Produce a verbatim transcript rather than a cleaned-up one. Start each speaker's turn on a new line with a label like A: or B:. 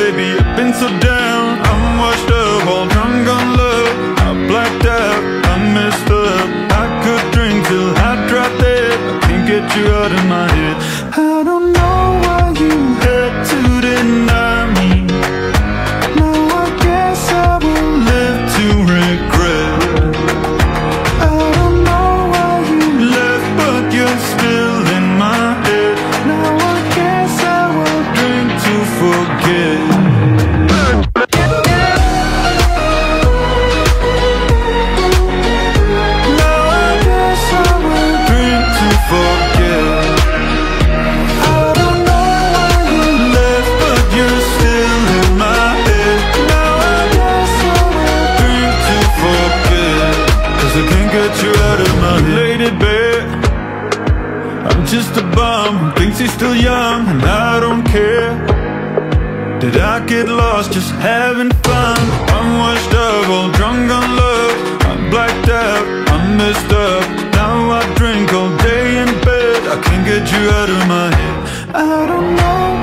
A: baby, I've been so down. I'm washed up, all drunk on love. I blacked out, I messed up. I could drink till I dropped dead. I can't get you out of my head. I don't know why you had to deny me. Now I guess I will live to regret. I don't know why you left, but you're still in my head. Now I guess I will drink to forget. Just a bum who thinks he's still young, and I don't care. Did I get lost just having fun? I'm washed up, all drunk on love. I'm blacked out, I'm messed up. Now I drink all day in bed. I can't get you out of my head. I don't know